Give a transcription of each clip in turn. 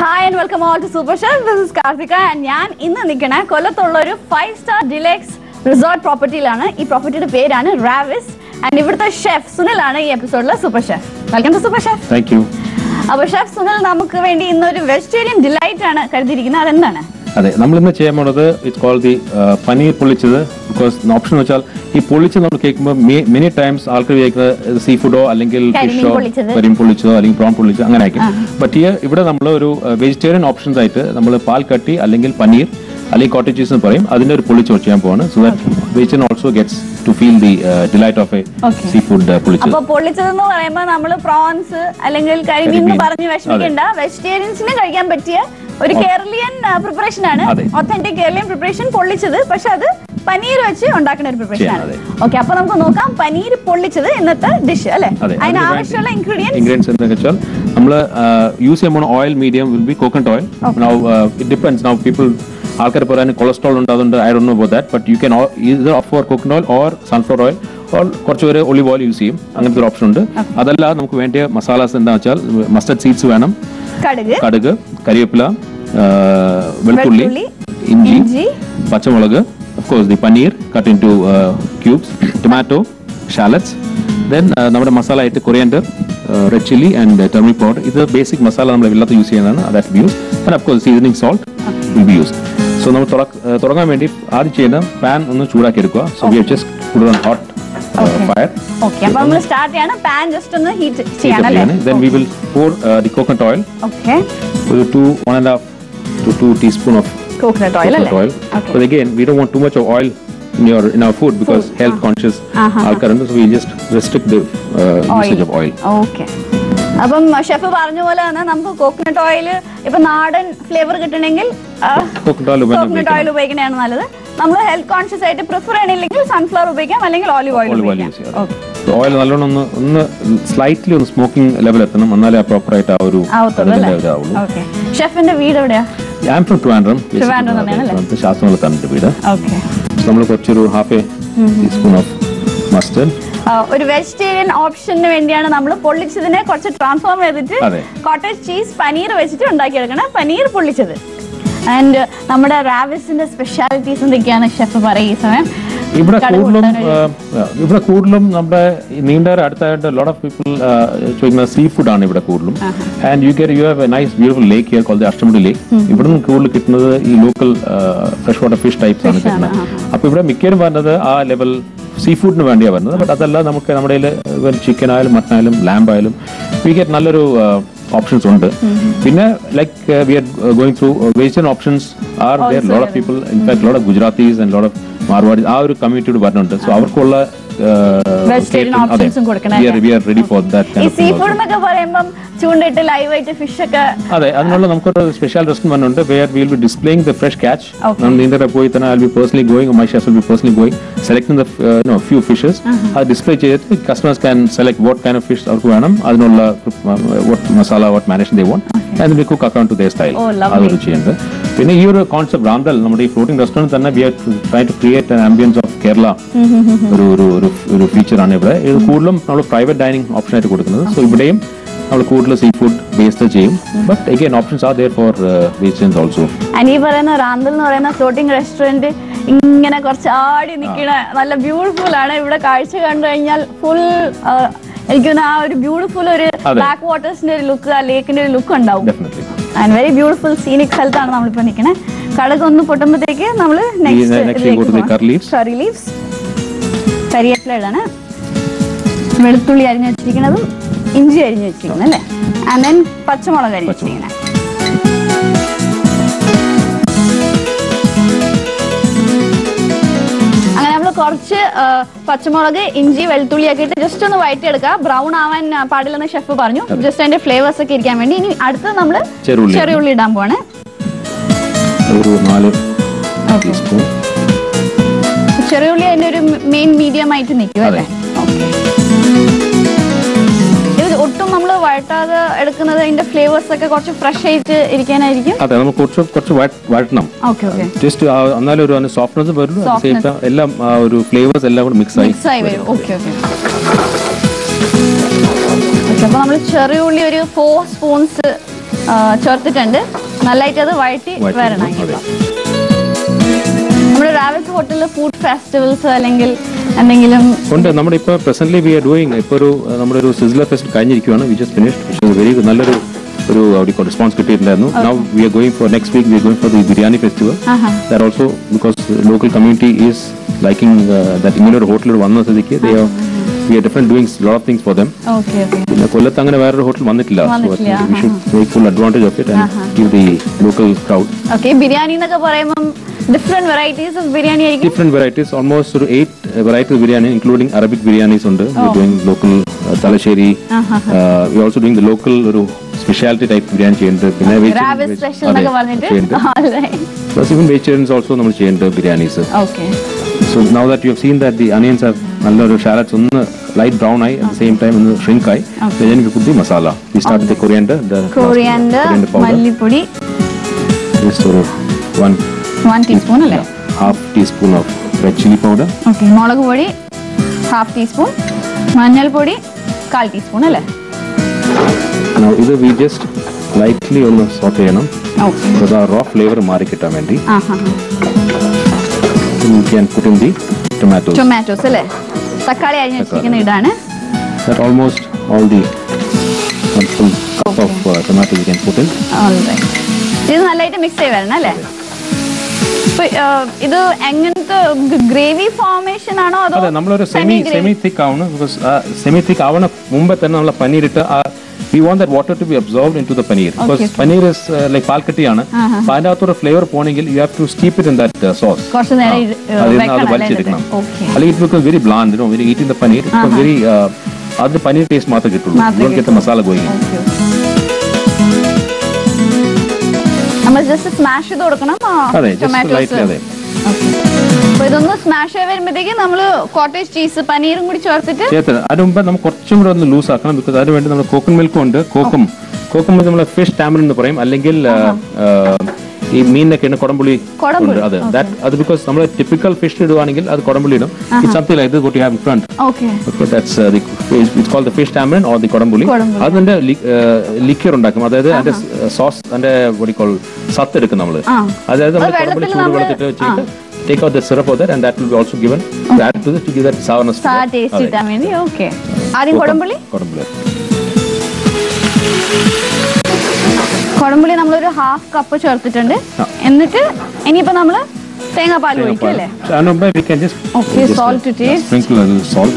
Hi and welcome all to Super Chef. This is Karthika and I am in Kollam 5-star deluxe resort property. This property is Raviz and here Chef Sunil Nayar in episode Super Chef. Welcome to Super Chef. Thank you. Chef Sunil, we have a vegetarian delight. It's called the Paneer Pollichathu because the option is many times seafood or fish or prawn pollichathu. But here we have vegetarian options like pal katti, paneer, cottages, so that vegetarian also gets to feel the delight of a seafood pollichathu. So pollichathu prawns, vegetarians Keralian preparation, authentic Keralian preparation, pollichathu, but paneer vechi undakana preparation. Okay, appo namukku nokkam paneer pollichathu innathe dish alle. Aina avashyalla ingredients nammal use amount oil medium will be coconut oil. Now it depends. Now people alkar parayana cholesterol undadundu, I don't know about that, but you can either opt for coconut oil or sunflower oil or korchu vere olive oil use cheyum. Anganthe option undu. Adalla namukku vendiya masalas endha vechal mustard seeds venam, kadugu, kariyapila, velpulli, inji, pachamolagu, of course the paneer cut into cubes, tomato, shallots, then nammude masala itte coriander, red chilli and turmeric powder. This is the basic masala nammal villathu use cheyyana, that will be used, and of course seasoning salt will be used. So nammal thodangan vendi aadu cheyna pan onnu choodaki edukka. So we have just put it on hot fire. Okay, appo nammal start cheyana pan just onnu heat cheyana. Then we will pour the coconut oil. Okay. So 1.5 to 2 teaspoon of coconut oil. Okay. But again, we don't want too much of oil in our food because health conscious alkaran, so we just restrict the usage of oil. Okay. Apam chef പറഞ്ഞു പോലെ തന്നെ നമുക്ക് coconut oil ഇപ്പോ നാടൻ flavour കിട്ടണമെങ്കിൽ coconut oil ഉപയോഗിക്കണതാണ് നല്ലത്. നമ്മൾ ഹെൽത്ത് കോൺഷ്യസ് ആയിട്ട് പ്രിഫർ ചെയ്യണമെങ്കിൽ സൺഫ്ലവർ ഉപയോഗിക്കാം അല്ലെങ്കിൽ ഓലിവ് ഓയിൽ ഉപയോഗിക്കാം. ഓക്കേ. ഓയിൽ നല്ലോണം ഒന്ന് സ്ലൈറ്റ്ലി ഒന്ന് സ്മോക്കിംഗ് ലെവൽ എത്തണം, എന്നാലേ പ്രോപ്പർ ആയിട്ട് ആ ഒരു ആവുള്ളൂ. ഓക്കേ. ഷെഫിന്റെ വീട് എവിടെയാ? I am from Trivandrum. ശാസ്ത്രമംഗലത്താണ് വീട്. ഓക്കേ. നമ്മൾ കുറച്ചൊരു ഹാഫ് ടീസ്പൂൺ ഓഫ് മസ്റ്റർഡ്, ഒരു വെജിറ്റേറിയൻ ഓപ്ഷന് വേണ്ടിയാണ് നമ്മൾ പൊള്ളിച്ചതിനെ കുറച്ച് ട്രാൻസ്ഫോം ചെയ്തിട്ട് കോട്ടേജ് ചീസ് പനീർ വെച്ചിട്ട് ഉണ്ടാക്കിയെടുക്കണം പനീർ പൊള്ളിച്ചത്. ആൻഡ് നമ്മുടെ റാവിസിന്റെ സ്പെഷ്യാലിറ്റീസ് എന്തൊക്കെയാണ് ഷെഫ് പറയും ഈ സമയം? ഇവിടെ കൂടുതലും നമ്മുടെ നീണ്ടര അടുത്തായിട്ട് ലോട്ട് ഓഫ് പീപ്പിൾ ചോദിക്കുന്ന സീ ഫുഡ് ആണ് ഇവിടെ കൂടുതലും. And you have a nice beautiful lake here called the Ashtamudi lake. ഇവിടെ നിന്ന് കൂടുതൽ കിട്ടുന്നത് ഈ local fresh water fish types ആണ് കിട്ടുന്നത്. അപ്പൊ ഇവിടെ മിക്കവരും വരുന്നത് ആ ലെവൽ സീ ഫുഡിന് വേണ്ടിയാണ് വരുന്നത്. ബട്ട് അതല്ല, നമുക്ക് നമ്മുടെ ചിക്കൻ ആയാലും മട്ടൺ ആയാലും ലാംബ് ആയാലും വി ഗെറ്റ് നല്ലൊരു options ഉണ്ട്. പിന്നെ like we are going through vegetarian options are there. Lot of people, in fact lot of Gujaratis and lot of Marwadis ആ ഒരു കമ്മ്യൂണിറ്റി വരുന്നുണ്ട്. സോ അവർക്കുള്ള വെജിറ്റേറിയൻ ഓപ്ഷൻസും കൊടുക്കണം. We are ready for that kind of seafood എന്നൊക്കെ പറയുമ്പോൾ ചൂണ്ടയിട്ട് live ആയിട്ട് fish ഒക്കെ അതെ, അതിനുള്ള നമുക്കൊരു സ്പെഷ്യൽ റെസ്റ്റോറന്റ് വന്നുണ്ട് where we will be displaying the fresh catch. നമ്മൾ നീന്തര പോയി തന്നെ I'll be personally going, or my chefs will be personally going, selecting the few fishes. അത് ഡിസ്പ്ലേ ചെയ്തിട്ട് customers can select what kind of fish അവർക്ക് വേണം, അതിനുള്ള what masala, what marination they want, and then we cook according to their style. അതൊരു ചെയ്യുന്നത്. പിന്നെ ഈ ഒരു കോൺസെപ്റ്റ് റാന്തൽ നമ്മുടെ ഈ ഫ്ലോട്ടിംഗ് റെസ്റ്റോറന്റ് തന്നെ we are trying to create an ambience of Kerala. ഒരു ഫീച്ചർ ആണ് ഇവിടെ. ഇത് കൂടുതലും നമ്മൾ പ്രൈവറ്റ് ഡൈനിങ് ഓപ്ഷൻ ആയിട്ട് കൊടുക്കുന്നത്. സോ ഇവിടെയും നമ്മൾ കൂടുതൽ സീ ഫുഡ് ബേസ്ഡ് ചെയ്യും. But again options are there for vegetarians also. ഈ പറയുന്ന റാന്തൽ എന്ന് പറയുന്ന ഫ്ലോട്ടിംഗ് റെസ്റ്റോറന്റ് ഇങ്ങനെ കുറച്ച് ആടി നിൽക്കണ നല്ല ബ്യൂട്ടിഫുൾ ആണ്. ഇവിടെ കാഴ്ച കണ്ടു കഴിഞ്ഞാൽ ഫുൾ എനിക്ക് ആ ഒരു ബ്യൂട്ടിഫുൾ ഒരു ബാക്ക് വാട്ടേഴ്സിന്റെ ഒരു ലുക്ക്, ആ ലേക്കിന്റെ ഒരു ലുക്ക് ഉണ്ടാവും. ആൻഡ് വെരി ബ്യൂട്ടിഫുൾ സീനിക് സ്ഥലത്താണ് നമ്മളിപ്പോ നിൽക്കണേ. കടകൊന്ന് പൊട്ടുമ്പോഴത്തേക്ക് നമ്മള് കറി ലീവ്സ്, കരിയേപ്പില ഇടാണ്, വെളുത്തുള്ളി അരിഞ്ഞു വെച്ചിരിക്കുന്നതും ഇഞ്ചി അരിഞ്ഞു വെച്ചിരിക്കുന്നത് അല്ലേ, ആൻഡ് ദെൻ പച്ചമുളക് അരിഞ്ഞു വെച്ചിരിക്കുന്നത്. അങ്ങനെ നമ്മൾ കുറച്ച് പച്ചമുളക്, ഇഞ്ചി, വെളുത്തുള്ളി ഒക്കെ ഇട്ട് ജസ്റ്റ് ഒന്ന് വഴറ്റിയെടുക്കുക. ബ്രൗൺ ആവാൻ പാടില്ലെന്ന് ഷെഫ് പറഞ്ഞു, ജസ്റ്റ് അതിന്റെ ഫ്ലേവേഴ്സ് ഒക്കെ ഇരിക്കാൻ വേണ്ടി. ഇനി അടുത്ത് നമ്മള് ചെറിയുള്ളി ഇടാൻ പോവാണ്. ചെറിയുള്ളി അതിന്റെ ഒരു മെയിൻ മീഡിയം ആയിട്ട് നിൽക്കും അല്ലേ? ഇത് ഒട്ടും നമ്മൾ വഴട്ടാതെ എടുക്കുന്നത് അതിന്റെ ഫ്ലേവേഴ്സ് ഒക്കെ കുറച്ച് ഫ്രഷ് ആയിട്ട് ഇരിക്കാനായിരിക്കും. അതെ, നമുക്ക് കുറച്ച് വഴറ്റണം. ജസ്റ്റ് എന്നാലും ഒരു സോഫ്റ്റ്നെസ് വരും. എല്ലാം ഒരു ഫ്ലേവേഴ്സ് എല്ലാം കൂടെ മിക്സ് ആയി വരും. Okay okay. അപ്പൊ നമ്മൾ ചെറിയ ഉള്ളി ഒരു 4 സ്പൂൺസ് ചേർത്തിട്ടുണ്ട്. നല്ലതായിട്ട് അത് വഴറ്റി വരണം. നമ്മുടെ റാവിസ് ഹോട്ടലിൽ ഫുഡ് ഫെസ്റ്റിവൽസ് അല്ലെങ്കിൽ എന്തെങ്കിലും ഉണ്ട്. നമ്മുടെ ഇപ്പോൾ പ്രസന്റ്ലി വി ആർ ഡൂയിങ് ഇപ്പോൾ നമ്മുടെ ഒരു സിസിലർ ഫെസ്റ്റ് കഴിഞ്ഞിരിക്കുകയാണ്. വി ജസ്റ്റ് ഫിനിഷ്ഡ് വെരി നല്ലൊരു response കിട്ടിയിട്ടുണ്ടായിരുന്നു. Now we are going for next week. We are going for the biryani festival. That also because the local community is liking that ഇങ്ങനെ hotel വന്ന സ്ഥിതിക്ക് we are different doing a lot of things for them. Okay. പിന്നെ കൊല്ലത്ത് അങ്ങനെ വേറൊരു hotel വന്നിട്ടില്ല. So we should take full advantage of it and give the local crowd. Okay, biryani എന്നൊക്കെ പറയുമ്പോൾ different varieties of biryani ആയിരിക്കും. Different varieties, almost 8 varieties of biryani, including Arabic biryanis ഉണ്ട്. We are doing local Talasheri. We are also doing the local specialty type biryani ചെയ്യുന്നുണ്ട്. പിന്നെ Raviz special എന്നൊക്കെ പറഞ്ഞിട്ട്. Plus even vegetarians also നമ്മൾ ചെയ്യുന്നുണ്ട് biryanis. Okay. So now that you have seen that the onions have nalloru shallots ഒന്ന് light brown eye at the same time ഒന്ന് shrink eye, then we put the masala. We start with the coriander മല്ലിപ്പൊടി just 1 teaspoon അല്ലേ, half teaspoon of red chili powder. Okay, മുളക് പൊടി half teaspoon, മഞ്ഞൾപ്പൊടി 1/4 teaspoon അല്ലേ. Now ഇത് we just lightly ഒന്ന് saute ചെയ്യണം. Okay, so the raw flavor മാറി കിട്ടാൻ വേണ്ടി. You can put in the tomatoes അല്ലേ, തക്കാളി അരിഞ്ഞ് വെച്ചിരിക്കുന്ന ഇടാണ്. That almost all the full cup of tomatoes you can put in. Alright, ഇത് നല്ലതായിട്ട് മിക്സ് ചെയ്ത് വരണം അല്ലേ. ഇത് എങ്ങനത്തെ ഗ്രേവി ഫോർമേഷൻ ആണോ അതോ നമ്മളൊരു സെമി തിക്ക് ആവണം. ബിക്കോസ് സെമി തിക്ക് ആവണ മുമ്പേ തന്നെ നമ്മൾ പനീർ ഇട്ട് we want that water to be absorbed into the paneer. Because paneer is like പാൽക്കട്ടിയാണ്. അപ്പോൾ അതിൻ്റെ അകത്തൊരു ഫ്ലേവർ പോകണമെങ്കിൽ you have to steep it in that sauce. കുറച്ച് നേരം അത് വലിച്ചെടുക്കണം. അല്ലെങ്കിൽ it becomes very bland, when you eat in the paneer it becomes very അത് paneer taste മാത്രമേ കിട്ടുള്ളൂ. You don't get the masala going in. നമ്മൾ ജസ്റ്റ് സ്മാഷ് ചെയ്ത് കൊടുക്കണം ടൊമാറ്റോസ്. അപ്പോൾ ഇതൊന്ന് സ്മാഷ് ആയി വരുമ്പോഴത്തേക്ക് നമ്മൾ കോട്ടേജ് ചീസ് പനീറും കൂടി ചേർത്തിട്ട് അതിന് മുമ്പ് നമുക്ക് കുറച്ചും കൂടെ ഒന്ന് ലൂസ് ആക്കണം. ബിക്കോസ് അതിന് വേണ്ടി നമ്മൾ കോക്കൻ മിൽക്കും ഉണ്ട്. കോക്കും നമ്മൾ ഫിഷ് ടാമറിൻ എന്ന് പറയും, അല്ലെങ്കിൽ ഈ മീനൊക്കെയാണ് കൊടംപുളി ഉണ്ട്. അത് ബിക്കോസ് നമ്മൾ ടിപ്പിക്കൽ ഫിഷ് ഇടുവാണെങ്കിൽ അത് കൊടംപുളി ഇടും. It's something like this what you have in front. That's it's called the fish tamarind or the kodampuli. അതിന്റെ ലിക്വർ ഉണ്ടാക്കും. അതായത് അതിന്റെ സോസ് അതിന്റെ what you call സത്ത് എടുക്കും നമ്മൾ. അതായത് നമ്മൾ കൊടംപുളി ചൂടുവെള്ളത്തിട്ട് വെച്ചിട്ട് take out the syrup of that, and that will be also given to add to this to give that sourness. Sour taste ഇട്ടാൻ വേണ്ടി. Okay, ആദ്യം കൊടംപുളി നമ്മളൊരു 1/2 കപ്പ് ചേർത്തിട്ടുണ്ട്. എന്നിട്ട് ഇനിയിപ്പോ നമ്മള് തേങ്ങാപ്പാൽ ഒഴിക്കും അല്ലേ. we can just salt to taste. Sprinkle a little salt.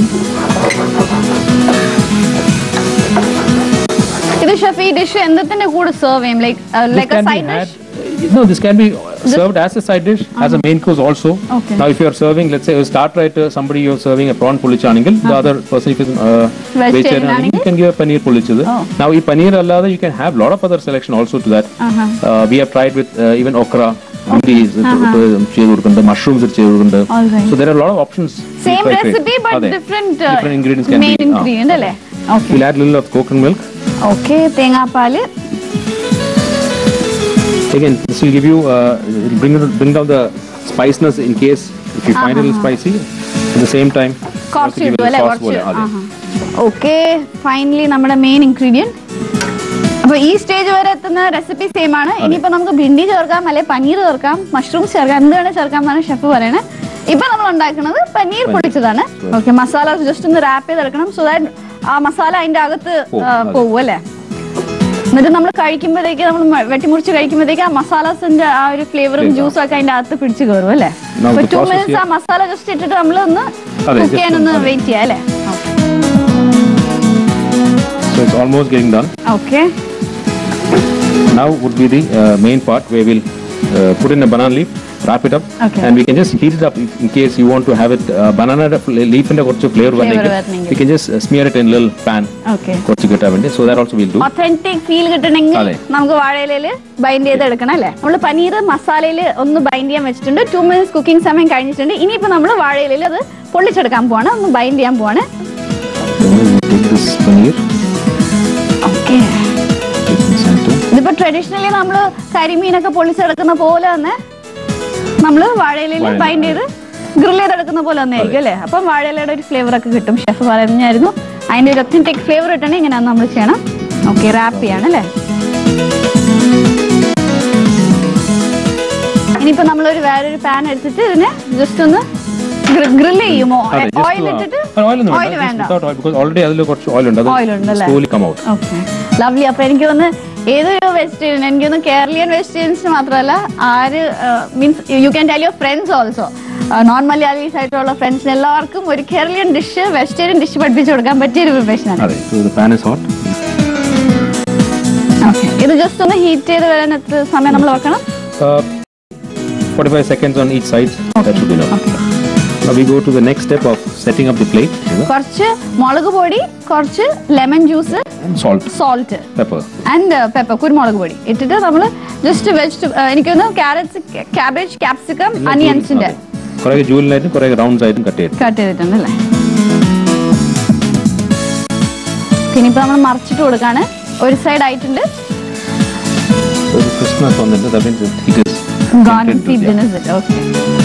ഇത് ഷെഫ് ഈ ഡിഷ് എന്തിന്റെ കൂടെ സെർവ് ചെയ്യും? like a side dish? No, this can be served as a side dish, as a main course also. Now if you are serving, let's say a starter at somebody you are serving a prawn pollichathu, the other person if is vegetarian, you can give a paneer pollichathu. Now if paneer allada, you can have lot of other selection also to that. We have tried with even okra, mushrooms, so there are a lot of options. Same recipe but different ingredients can main ingredient alle. Okay, we'll add a little of coconut milk. Okay, thengapaal. Again, this will give you bring down the spiciness in case if you find it a little spicy. At the same time, okay, finally നമ്മുടെ main ingredient. അപ്പോൾ ഈ stage വരെ എത്തുന്ന recipe same ആണ്. ഇനിയിപ്പോൾ നമുക്ക് ഭിണ്ടി ചേർക്കാം, അല്ലെങ്കിൽ പനീർ ചേർക്കാം, മഷ്റൂംസ് ചേർക്കാം, എന്താണ് ചേർക്കാം എന്നാണ് ഷെഫ് പറയണത്. ഇപ്പൊ നമ്മൾ ഉണ്ടാക്കുന്നത് പനീർ പൊടിച്ചതാണ്. ഓക്കെ, മസാല ജസ്റ്റ് ഒന്ന് റാപ്പ് ചെയ്തെടുക്കണം. സോ ദാറ്റ് ആ മസാല അതിന്റെ അകത്ത് പോകും അല്ലേ. എന്നിട്ട് നമ്മൾ കഴിക്കുമ്പോഴേക്ക് നമ്മൾ വെട്ടിമുറിച്ച് കഴിക്കുമ്പോഴത്തേക്ക് ആ മസാലാസിന്റെ ആ ഒരു ഫ്ലേവറും ജ്യൂസും ഒക്കെ അതിന്റെ അകത്ത് പിടിച്ചു കയറും അല്ലേ. 2 minutes ആ മസാല ജസ്റ്റ് ഇട്ടിട്ട് നമ്മൾ ഒന്ന് കുക്ക് ചെയ്യാനൊന്ന് വെയിറ്റ് ചെയ്യാം അല്ലേ. So it's almost getting done. Okay. Now would be the main part where we'll put in a banana leaf, wrap it up, and we can just heat it up in case you want to have it banana leaf inde korchu flavor vanengil we can just smear it in little pan. Okay, korchu kitta vendi, so that also we'll do. Authentic feel kittanengil namukku vaazhailil bind cheyid edukana alle. Nammal paneer masalayil onnu bind cheyan vechittunde. 2 minutes cooking samayam kazhinjittunde. Ini ipo nammal vaazhailil adu pollichedukkan povana, onnu bind cheyan povana. Take this paneer. Okay, ഇതിപ്പോ traditionally നമ്മള് കരിമീനൊക്കെ പൊള്ളിച്ചെടുക്കുന്ന പോലെ തന്നെ നമ്മള് വാഴയിലയിൽ bind ചെയ്ത് grill ചെയ്തെടുക്കുന്ന പോലെ തന്നെ ആയിരിക്കും അല്ലേ. അപ്പം വാഴയിലയുടെ ഒരു ഫ്ലേവർ ഒക്കെ കിട്ടും. ഷെഫ് പറഞ്ഞായിരുന്നു അതിന്റെ ഒരു ഒത്തന്റിക് ഫ്ലേവർ കിട്ടണേ ഇങ്ങനെയാണ് നമ്മൾ ചെയ്യണം. ഓക്കെ, റാപ്പ് ചെയ്യാണ് അല്ലേ. ഇനിയിപ്പോ നമ്മളൊരു വേറൊരു പാൻ എടുത്തിട്ട് ഇതിനെ ജസ്റ്റ് ഒന്ന് ഗ്രിൽ ചെയ്യുമോ? ഓയിൽ ഇട്ടിട്ട്? ഓയിൽ വേണ്ട, ഓൾറെഡി അതിൽ കുറച്ച് ഓയിൽ ഉണ്ട്. Okay, lovely. അപ്പൊ എനിക്ക് തോന്നുന്നു ഏതൊരു വെജിറ്റേറിയൻ, എനിക്ക് തോന്നുന്നു കേരളീയൻ വെജിറ്റേറിയൻസിന് മാത്രമല്ല, ആര് means you can tell your friends also, non Malayalis ആയിട്ടുള്ള ഫ്രണ്ട്സിന് എല്ലാവർക്കും ഒരു കേരളീയൻ ഡിഷ്, വെജിറ്റേറിയൻ ഡിഷ് പഠിപ്പിച്ചു കൊടുക്കാൻ പറ്റിയ ഒരു പ്രിപ്പറേഷൻ ആണ്. ഇത് ജസ്റ്റ് ഒന്ന് ഹീറ്റ് ചെയ്ത് വരാൻ എത്ര സമയം നമ്മൾ വെക്കണം? 45 seconds on each side. That should be enough. Now we go to the next step of setting up the plate. കുറച്ച് മുളക് പൊടി, കുറച്ച് ലെമൺ ജ്യൂസ്, സോൾട്ട്, പെപ്പർ, കുരുമുളക് പൊടി ഇട്ടിട്ട് നമ്മൾ ജസ്റ്റ് എനിക്കൊന്ന് ക്യാരറ്റ്സ്, ക്യാബേജ്, ക്യാപ്സിക്കം, അനിയൻസിന്റെ കുറേ ജൂലിനായിട്ടും കുറേ റൗണ്ട്സ് ആയിട്ടും കട്ട് ചെയ്തിട്ടുണ്ട് അല്ലേ. ഇനിയിപ്പോ നമ്മൾ മറിച്ചിട്ട് കൊടുക്കാണ്. ഒരു സൈഡ് ആയിട്ടുണ്ട്. ക്രിസ്മസ് വന്നിട്ട് that means it is gone deep in it. Okay.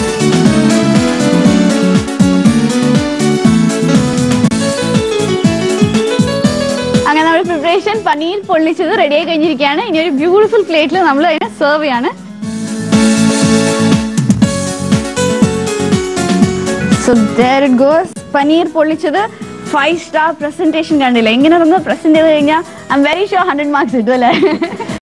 അങ്ങനെ നമ്മുടെ പ്രിപ്പറേഷൻ പനീർ പൊള്ളിച്ചത് റെഡി ആയി കഴിഞ്ഞിരിക്കുകയാണ്. ഇനി ഒരു ബ്യൂട്ടിഫുൾ പ്ലേറ്റിൽ നമ്മൾ അതിനെ സെർവ് ചെയ്യാണ്. So there it goes. Paneer പൊള്ളിച്ചത് 5-star presentation കണ്ടില്ല. ഇങ്ങനെ ഒന്ന് പ്രസന്റ് ചെയ്ത് കഴിഞ്ഞാൽ I'm very sure 100 marks കിട്ടും അല്ലേ?